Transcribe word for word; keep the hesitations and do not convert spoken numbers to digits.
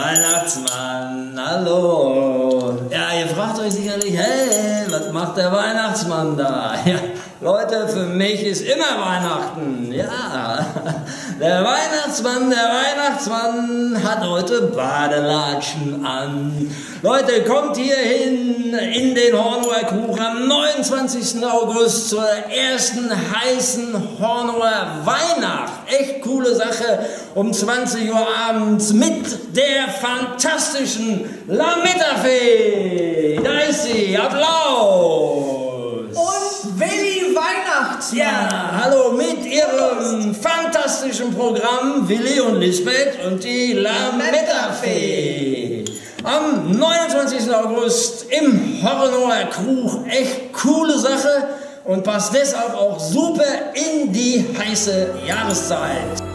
Weihnachtsmann, hallo. Ja, ihr fragt euch sicherlich, hey, was macht der Weihnachtsmann da? Ja, Leute, für mich ist immer Weihnachten. Ja, der Weihnachtsmann, der Weihnachtsmann hat heute Badelatschen an. Leute, kommt hier hin in den Hornuer Krug am neunundzwanzigsten August zur ersten heißen Hornuer Weihnacht. Echt coole Sache, um zwanzig Uhr abends mit der fantastischen Lametta-Fee. Da ist sie, Applaus. Und Willi Weihnachtsmann. Ja, hallo mit ihrem fantastischen Programm Willi und Lisbeth und die Lametta-Fee. Am neunundzwanzigsten August im Hornuer Krug. Echt coole Sache und passt deshalb auch super in die heiße Jahreszeit.